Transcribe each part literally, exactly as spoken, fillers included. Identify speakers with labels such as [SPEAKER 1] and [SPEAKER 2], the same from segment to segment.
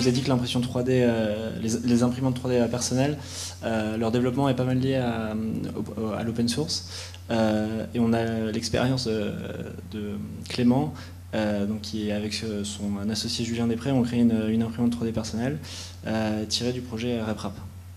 [SPEAKER 1] vous ai dit que l'impression trois D, euh, les, les imprimantes trois D à personnel, euh, leur développement est pas mal lié à, à l'open source. Euh, et on a l'expérience de, de Clément, euh, donc qui est avec son associé Julien Després, on crée une, une imprimante trois D personnelle euh, tirée du projet RepRap.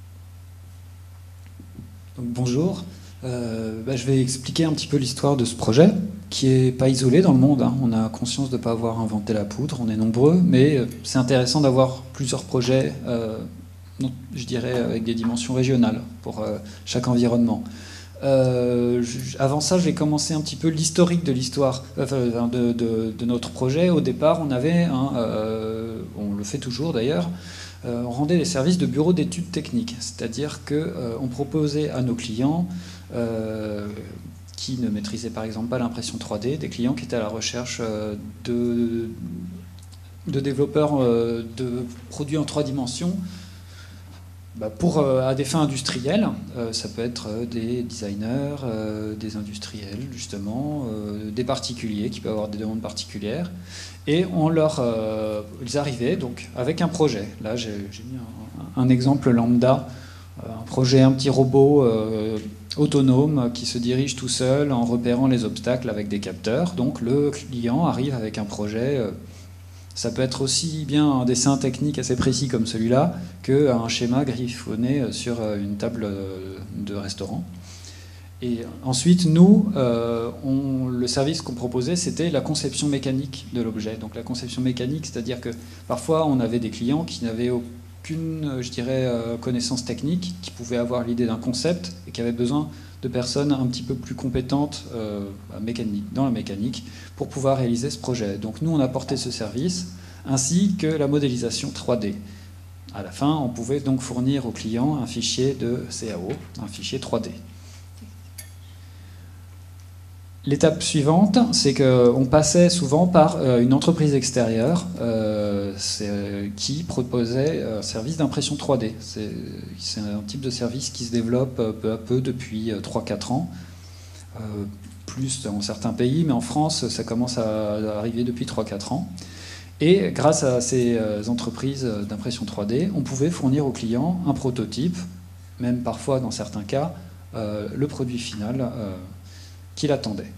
[SPEAKER 2] Donc, bonjour. Euh, bah, je vais expliquer un petit peu l'histoire de ce projet, qui n'est pas isolé dans le monde, hein. On a conscience de ne pas avoir inventé la poudre, on est nombreux, mais c'est intéressant d'avoir plusieurs projets, euh, je dirais, avec des dimensions régionales pour euh, chaque environnement. Euh, je, avant ça, je vais commencer un petit peu l'historique de l'histoire enfin, de, de, de notre projet. Au départ, on avait, un, euh, on le fait toujours d'ailleurs, euh, on rendait des services de bureau d'études techniques, c'est-à-dire qu'on euh, proposait à nos clients Euh, qui ne maîtrisaient par exemple pas l'impression trois D, des clients qui étaient à la recherche euh, de, de développeurs euh, de produits en trois dimensions bah, pour, euh, à des fins industrielles. Euh, ça peut être euh, des designers, euh, des industriels justement, euh, des particuliers qui peuvent avoir des demandes particulières. Et on leur, euh, ils arrivaient donc avec un projet. Là j'ai mis un, un exemple lambda, un projet, un petit robot euh, autonome qui se dirige tout seul en repérant les obstacles avec des capteurs. Donc le client arrive avec un projet, euh, ça peut être aussi bien un dessin technique assez précis comme celui-là qu'un schéma griffonné sur une table de restaurant. Et ensuite, nous, euh, on, le service qu'on proposait, c'était la conception mécanique de l'objet. Donc la conception mécanique, c'est-à-dire que parfois on avait des clients qui n'avaient aucun qu'une, je dirais, connaissance technique, qui pouvait avoir l'idée d'un concept et qui avait besoin de personnes un petit peu plus compétentes euh, mécanique, dans la mécanique pour pouvoir réaliser ce projet. Donc nous, on apportait ce service, ainsi que la modélisation trois D. À la fin, on pouvait donc fournir au client un fichier de C A O, un fichier trois D. L'étape suivante, c'est qu'on passait souvent par une entreprise extérieure euh, qui proposait un service d'impression trois D. C'est un type de service qui se développe peu à peu depuis trois à quatre ans, euh, plus dans certains pays, mais en France, ça commence à arriver depuis trois à quatre ans. Et grâce à ces entreprises d'impression trois D, on pouvait fournir aux clients un prototype, même parfois dans certains cas, euh, le produit final euh, qu'il attendait.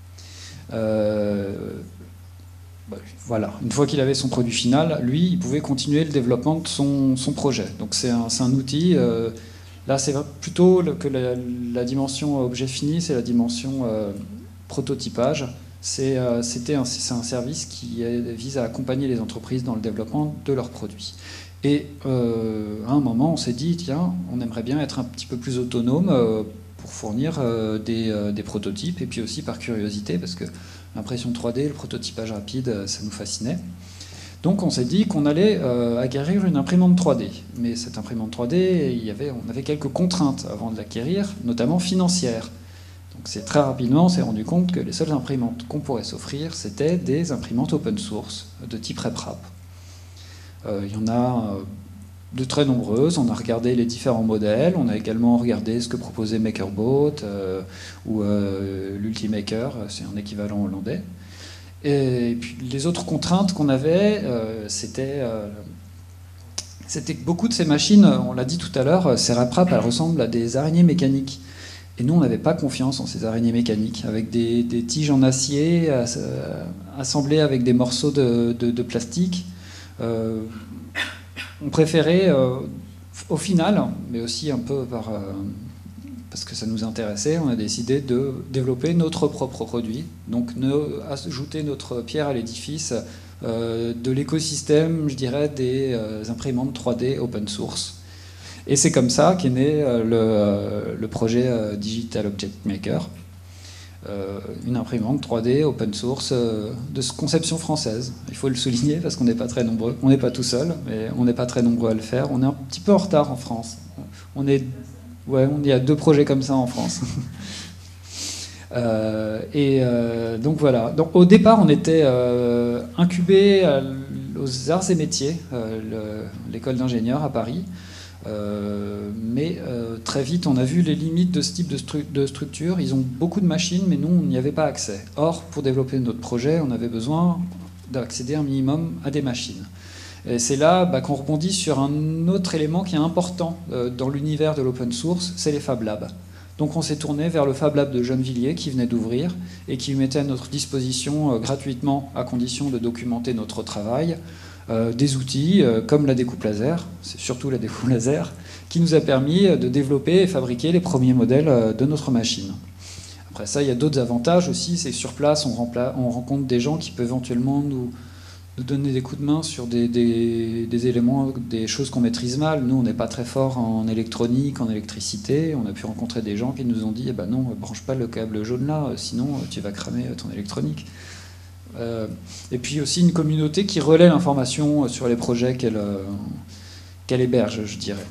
[SPEAKER 2] Euh, bah, voilà, une fois qu'il avait son produit final, lui, il pouvait continuer le développement de son, son projet. Donc c'est un, un outil. Euh, là, c'est plutôt que la, la dimension objet fini, c'est la dimension euh, prototypage. C'est euh, un, un service qui vise à accompagner les entreprises dans le développement de leurs produits. Et euh, à un moment, on s'est dit, tiens, on aimerait bien être un petit peu plus autonome euh, pour fournir euh, des, euh, des prototypes, et puis aussi par curiosité, parce que l'impression trois D, le prototypage rapide, ça nous fascinait. Donc on s'est dit qu'on allait euh, acquérir une imprimante trois D. Mais cette imprimante trois D, il y avait, on avait quelques contraintes avant de l'acquérir, notamment financières. Donc c'est très rapidement, on s'est rendu compte que les seules imprimantes qu'on pourrait s'offrir, c'était des imprimantes open source de type RepRap. Euh, il y en a euh, de très nombreuses, on a regardé les différents modèles, on a également regardé ce que proposait MakerBot euh, ou euh, l'Ultimaker, c'est un équivalent hollandais. Et puis les autres contraintes qu'on avait, euh, c'était euh, c'était que beaucoup de ces machines, on l'a dit tout à l'heure, ces RepRap, elles ressemblent à des araignées mécaniques. Et nous, on n'avait pas confiance en ces araignées mécaniques, avec des, des tiges en acier euh, assemblées avec des morceaux de, de, de plastique. Euh, on préférait, euh, au final, mais aussi un peu par, euh, parce que ça nous intéressait, on a décidé de développer notre propre produit, donc ne, ajouter notre pierre à l'édifice euh, de l'écosystème, je dirais, des euh, imprimantes trois D open source. Et c'est comme ça qu'est né euh, le, euh, le projet euh, Digital Object Maker, euh, une imprimante trois D open source euh, de conception française. Il faut le souligner parce qu'on n'est pas très nombreux. On n'est pas tout seul, mais on n'est pas très nombreux à le faire. On est un petit peu en retard en France. On est, ouais, on, il y a deux projets comme ça en France. euh, et euh, donc voilà. Donc, au départ, on était euh, incubé aux Arts et Métiers, euh, l'école d'ingénieurs à Paris. Euh, mais euh, très vite, on a vu les limites de ce type de, stru de structure. Ils ont beaucoup de machines, mais nous, on n'y avait pas accès. Or, pour développer notre projet, on avait besoin d'accéder un minimum à des machines. Et c'est là bah, qu'on rebondit sur un autre élément qui est important euh, dans l'univers de l'open source, c'est les Fab Labs. Donc on s'est tourné vers le Fab Lab de Gennevilliers qui venait d'ouvrir et qui mettait à notre disposition euh, gratuitement, à condition de documenter notre travail, euh, des outils euh, comme la découpe laser, c'est surtout la découpe laser, qui nous a permis de développer et fabriquer les premiers modèles euh, de notre machine. Après ça, il y a d'autres avantages aussi, c'est que sur place, on, on rencontre des gens qui peuvent éventuellement nous, nous donner des coups de main sur des, des, des éléments, des choses qu'on maîtrise mal. Nous, on n'est pas très fort en électronique, en électricité. On a pu rencontrer des gens qui nous ont dit eh ben non, branche pas le câble jaune là, sinon tu vas cramer ton électronique. Euh, et puis aussi une communauté qui relaie l'information sur les projets qu'elle qu'elle héberge, je dirais.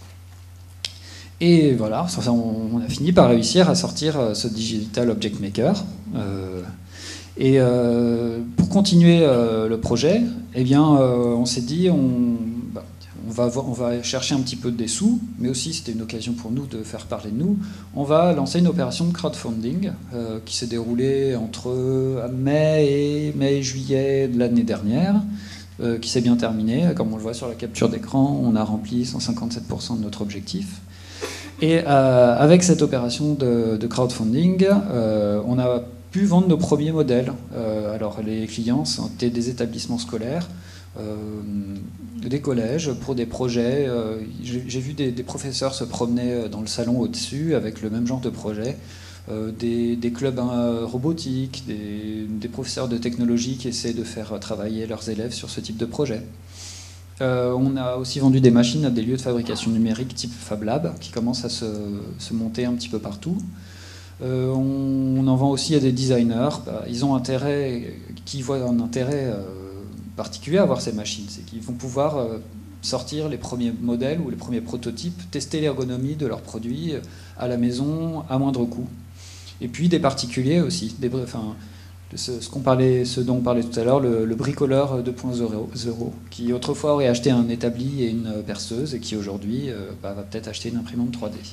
[SPEAKER 2] Et voilà, on a fini par réussir à sortir ce Digital Object Maker. Euh, et euh, pour continuer euh, le projet, eh bien, euh, on s'est dit, on, bah, on, va, on va chercher un petit peu des sous, mais aussi c'était une occasion pour nous de faire parler de nous. On va lancer une opération de crowdfunding euh, qui s'est déroulée entre mai et, mai et juillet de l'année dernière, euh, qui s'est bien terminée. Comme on le voit sur la capture d'écran, on a rempli cent cinquante-sept pour cent de notre objectif. Et euh, avec cette opération de, de crowdfunding, euh, on a pu vendre nos premiers modèles. Euh, alors les clients étaient des établissements scolaires, euh, des collèges pour des projets. Euh, J'ai vu des, des professeurs se promener dans le salon au-dessus avec le même genre de projet. Euh, des, des clubs euh, robotiques, des, des professeurs de technologie qui essaient de faire travailler leurs élèves sur ce type de projet. Euh, on a aussi vendu des machines à des lieux de fabrication numérique type Fab Lab qui commencent à se, se monter un petit peu partout. Euh, on, on en vend aussi à des designers. Bah, ils ont intérêt, qui voient un intérêt euh, particulier à avoir ces machines. C'est qu'ils vont pouvoir euh, sortir les premiers modèles ou les premiers prototypes, tester l'ergonomie de leurs produits à la maison à moindre coût. Et puis des particuliers aussi, des, enfin, ce, ce, qu'on parlait, ce dont on parlait tout à l'heure, le, le bricoleur deux point zéro, qui autrefois aurait acheté un établi et une perceuse et qui aujourd'hui euh, bah, va peut-être acheter une imprimante trois D.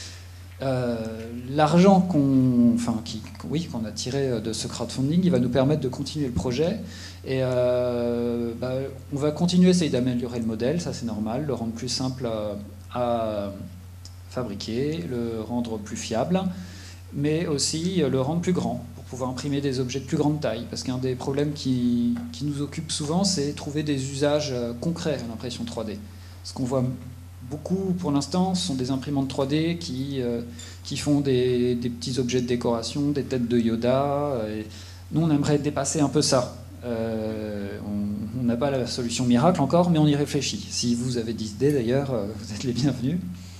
[SPEAKER 2] Euh, L'argent qu'on enfin, qui, oui, qu'on a tiré de ce crowdfunding, il va nous permettre de continuer le projet et euh, bah, on va continuer à essayer d'améliorer le modèle, ça c'est normal, le rendre plus simple à, à fabriquer, le rendre plus fiable, mais aussi le rendre plus grand pour pouvoir imprimer des objets de plus grande taille, parce qu'un des problèmes qui, qui nous occupe souvent, c'est trouver des usages concrets à l'impression trois D. Ce qu'on voit beaucoup pour l'instant, ce sont des imprimantes trois D qui, euh, qui font des, des petits objets de décoration, des têtes de Yoda. Et nous, on aimerait dépasser un peu ça. Euh, on n'a pas la solution miracle encore, mais on y réfléchit. Si vous avez des idées d'ailleurs, vous êtes les bienvenus.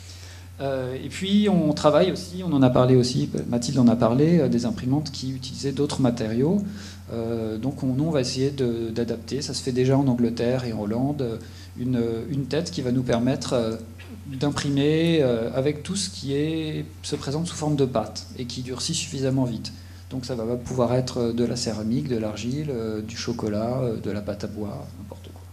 [SPEAKER 2] Euh, et puis on travaille aussi, on en a parlé aussi, Mathilde en a parlé, euh, des imprimantes qui utilisaient d'autres matériaux. Euh, donc on, nous on va essayer d'adapter, ça se fait déjà en Angleterre et en Hollande, une, une tête qui va nous permettre euh, d'imprimer euh, avec tout ce qui est, se présente sous forme de pâte et qui durcit suffisamment vite. Donc ça va pouvoir être de la céramique, de l'argile, euh, du chocolat, euh, de la pâte à bois, n'importe quoi.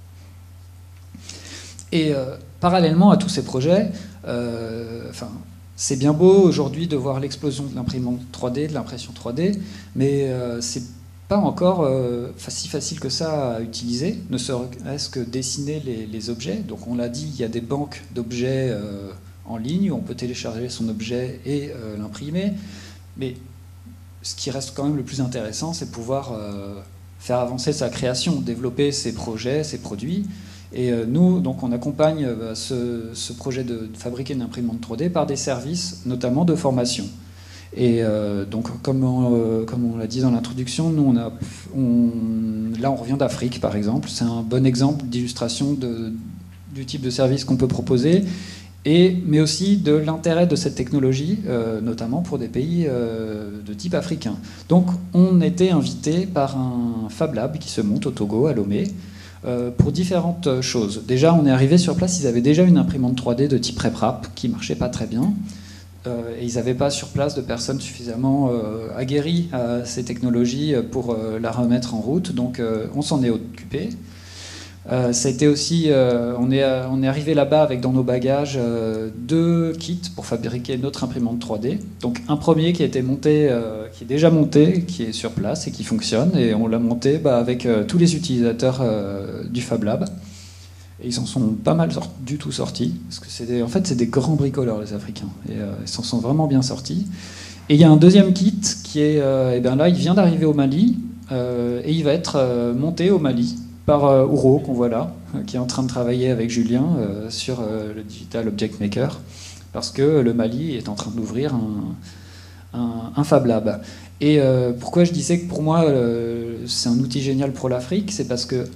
[SPEAKER 2] Et euh, parallèlement à tous ces projets, euh, enfin, c'est bien beau aujourd'hui de voir l'explosion de l'imprimante trois D, de l'impression trois D, mais euh, c'est pas encore euh, si facile que ça à utiliser, ne serait-ce que dessiner les, les objets. Donc on l'a dit, il y a des banques d'objets euh, en ligne où on peut télécharger son objet et euh, l'imprimer, mais ce qui reste quand même le plus intéressant, c'est pouvoir euh, faire avancer sa création, développer ses projets, ses produits. Et euh, nous, donc, on accompagne euh, ce, ce projet de, de fabriquer une imprimante trois D par des services, notamment de formation. Et euh, donc, comme on, euh, comme on l'a dit dans l'introduction, nous, on a, on, là, on revient d'Afrique, par exemple. C'est un bon exemple d'illustration du type de service qu'on peut proposer, et, mais aussi de l'intérêt de cette technologie, euh, notamment pour des pays euh, de type africain. Donc, on était invité par un Fab Lab qui se monte au Togo, à Lomé, Euh, pour différentes choses. Déjà, on est arrivé sur place, ils avaient déjà une imprimante trois D de type RepRap qui ne marchait pas très bien. Euh, et ils n'avaient pas sur place de personnes suffisamment euh, aguerries à ces technologies pour euh, la remettre en route. Donc, euh, on s'en est occupé. Euh, ça a été aussi, euh, on est, on est arrivé là-bas avec dans nos bagages euh, deux kits pour fabriquer notre imprimante trois D. Donc un premier qui a été monté, euh, qui est déjà monté, qui est sur place et qui fonctionne, et on l'a monté bah, avec euh, tous les utilisateurs euh, du Fab Lab. Et ils s'en sont pas mal sort- du tout sortis, parce que c'est des- en fait, c'est des grands bricoleurs, les Africains, et euh, ils s'en sont vraiment bien sortis. Et il y a un deuxième kit qui est, euh, eh bien là, il vient d'arriver au Mali, euh, et il va être euh, monté au Mali par euh, Ouro, qu'on voit là, euh, qui est en train de travailler avec Julien euh, sur euh, le Digital Object Maker, parce que le Mali est en train d'ouvrir un, un, un Fab Lab. Et euh, pourquoi je disais que pour moi, euh, c'est un outil génial pour l'Afrique, c'est parce que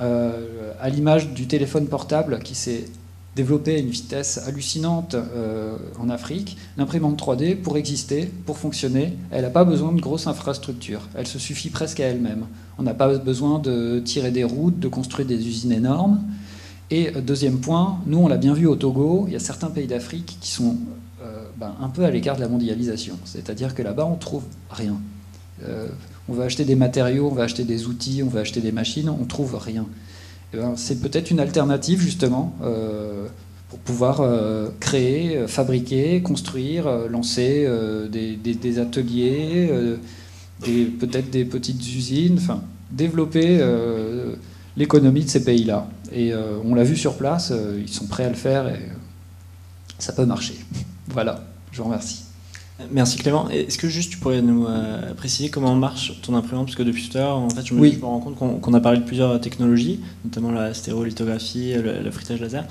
[SPEAKER 2] Euh, à l'image du téléphone portable qui s'est développé à une vitesse hallucinante euh, en Afrique, l'imprimante trois D, pour exister, pour fonctionner, elle n'a pas besoin de grosses infrastructures. Elle se suffit presque à elle-même. On n'a pas besoin de tirer des routes, de construire des usines énormes. Et euh, deuxième point, nous on l'a bien vu au Togo, il y a certains pays d'Afrique qui sont euh, ben, un peu à l'écart de la mondialisation. C'est-à-dire que là-bas on trouve rien. Euh, on va acheter des matériaux, on va acheter des outils, on va acheter des machines, on ne trouve rien. Et ben, c'est peut-être une alternative justement euh, pour pouvoir euh, créer, euh, fabriquer, construire, euh, lancer euh, des, des, des ateliers, euh, des, peut-être des petites usines, enfin développer euh, l'économie de ces pays-là. Et euh, on l'a vu sur place, euh, ils sont prêts à le faire et euh, ça peut marcher. Voilà, je vous remercie.
[SPEAKER 1] Merci Clément. Est-ce que juste tu pourrais nous euh, préciser comment marche ton imprimante? Parce que depuis tout à l'heure, en fait, je me,
[SPEAKER 2] Oui.
[SPEAKER 1] je me rends compte qu'on qu'on a parlé de plusieurs technologies, notamment la stérolithographie, le, le frittage laser.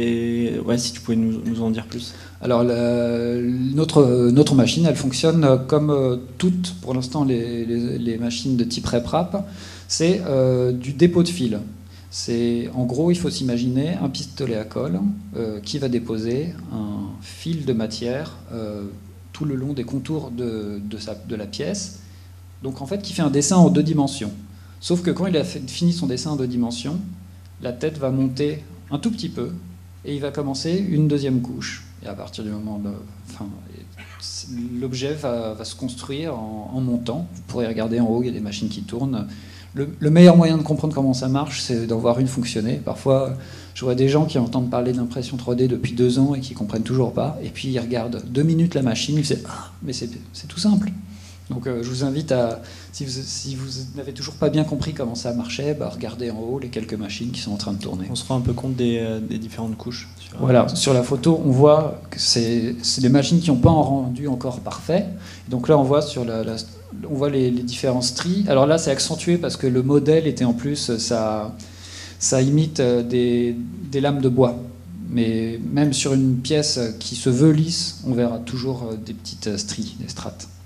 [SPEAKER 1] Et ouais, si tu pouvais nous, nous en dire plus.
[SPEAKER 2] Alors, la, notre, notre machine, elle fonctionne comme euh, toutes, pour l'instant, les, les, les machines de type RepRap. C'est euh, du dépôt de fil. C'est, en gros, il faut s'imaginer un pistolet à colle euh, qui va déposer un fil de matière euh, tout le long des contours de, de, sa, de la pièce, donc en fait qui fait un dessin en deux dimensions. Sauf que quand il a fait, fini son dessin en deux dimensions, la tête va monter un tout petit peu et il va commencer une deuxième couche. Et à partir du moment de, enfin, l'objet va, va se construire en, en montant. Vous pourrez regarder en haut, il y a des machines qui tournent. Le, le meilleur moyen de comprendre comment ça marche, c'est d'en voir une fonctionner. Parfois, je vois des gens qui entendent parler d'impression trois D depuis deux ans et qui ne comprennent toujours pas. Et puis, ils regardent deux minutes la machine, ils se disent « Ah, mais c'est, c'est tout simple !» Donc, euh, je vous invite à, si vous, si vous n'avez toujours pas bien compris comment ça marchait, bah, regardez en haut les quelques machines qui sont en train de tourner.
[SPEAKER 1] On se rend un peu compte des, euh, des différentes couches. Sur...
[SPEAKER 2] Voilà, sur la photo, on voit que c'est, c'est des machines qui n'ont pas un rendu encore parfait. Donc là, on voit sur la, la on voit les, les différents stries. Alors là, c'est accentué parce que le modèle était en plus, ça, ça imite des, des lames de bois. Mais même sur une pièce qui se veut lisse, on verra toujours des petites stries, des strates.